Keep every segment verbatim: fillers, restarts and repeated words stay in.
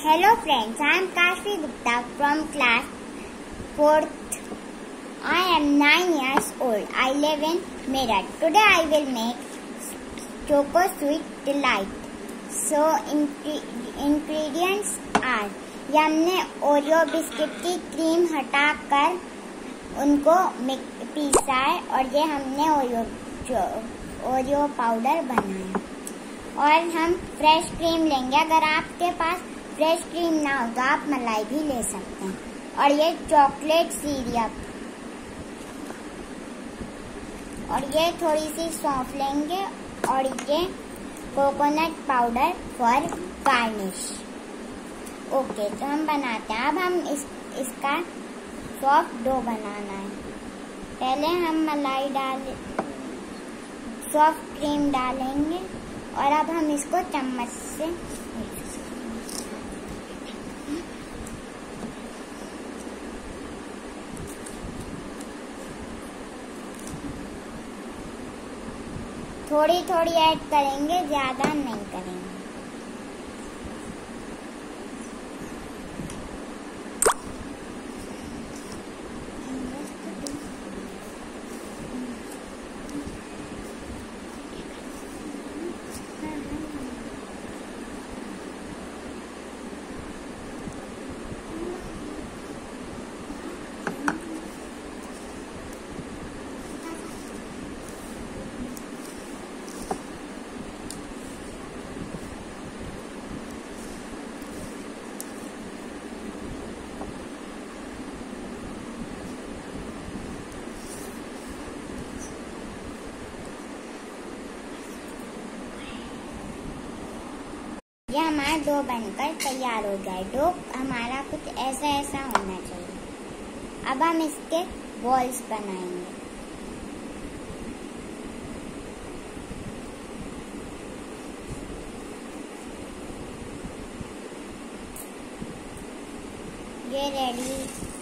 Hello friends, I am Kashvi Gupta from class fourth. I am nine years old. I live in Meerut. Today I will make Choco Sweet Delight. So ingredients are, ये हमने Oreo biscuit की cream हटाकर उनको पीसा है और ये हमने ओरियो ओरियो पाउडर बनाया। और हम फ्रेश क्रीम लेंगे। अगर आपके पास फ्रेश क्रीम ना हो तो आप मलाई भी ले सकते हैं। और ये चॉकलेट सिरप और ये थोड़ी सी सौंफ लेंगे और ये coconut powder for garnish. Okay, तो हम बनाते हैं। अब हम इस इसका सॉफ्ट डो बनाना है। पहले हम मलाई डाल सॉफ्ट क्रीम डालेंगे और अब हम इसको चम्मच से थोड़ी थोड़ी ऐड करेंगे, ज्यादा नहीं करेंगे। ये हमारा डो बनकर तैयार हो गया है। डो हमारा कुछ ऐसा ऐसा होना चाहिए। अब हम इसके बॉल्स बनाएंगे। ये रेडी।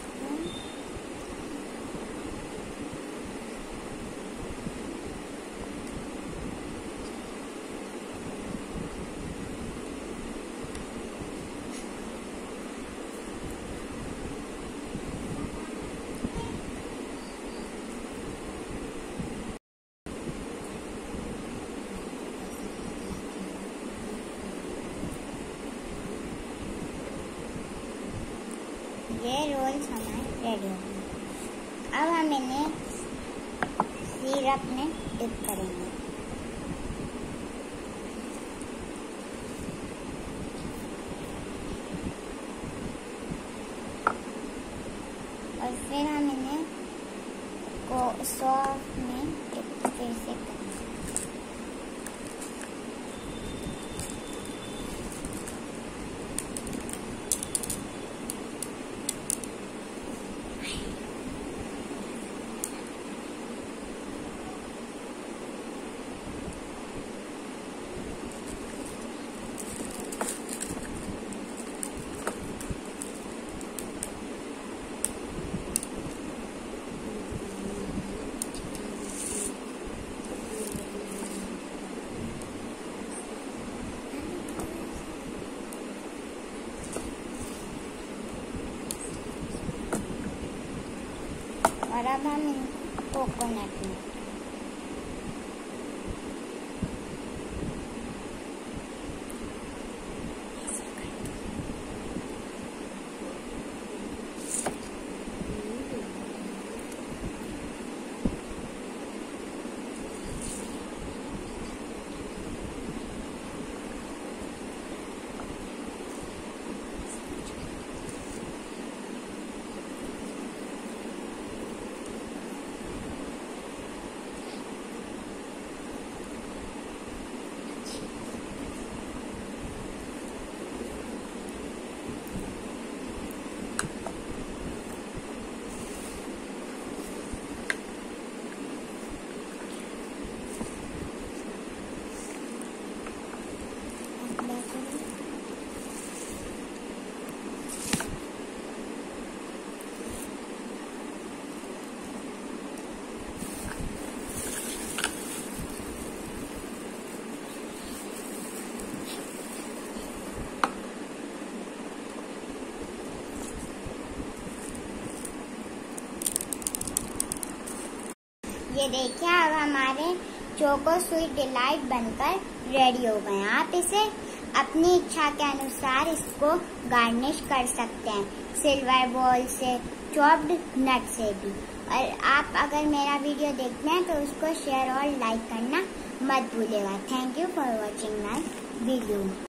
ये रोल्स हमारे रेडी हो गए। अब हम इन्हें सिरप में डिप करेंगे। और फिर हम इन्हें को सॉस में डिप फिर से करेंगे। और अब हम कोकोनट में ये देखिए अब हमारे चोको स्वीट डिलाइट बनकर रेडी हो गए। आप इसे अपनी इच्छा के अनुसार इसको गार्निश कर सकते हैं, सिल्वर बॉल से, चॉप्ड नट से भी। और आप अगर मेरा वीडियो देखते हैं तो उसको शेयर और लाइक करना मत भूलिएगा। Thank you for watching my video.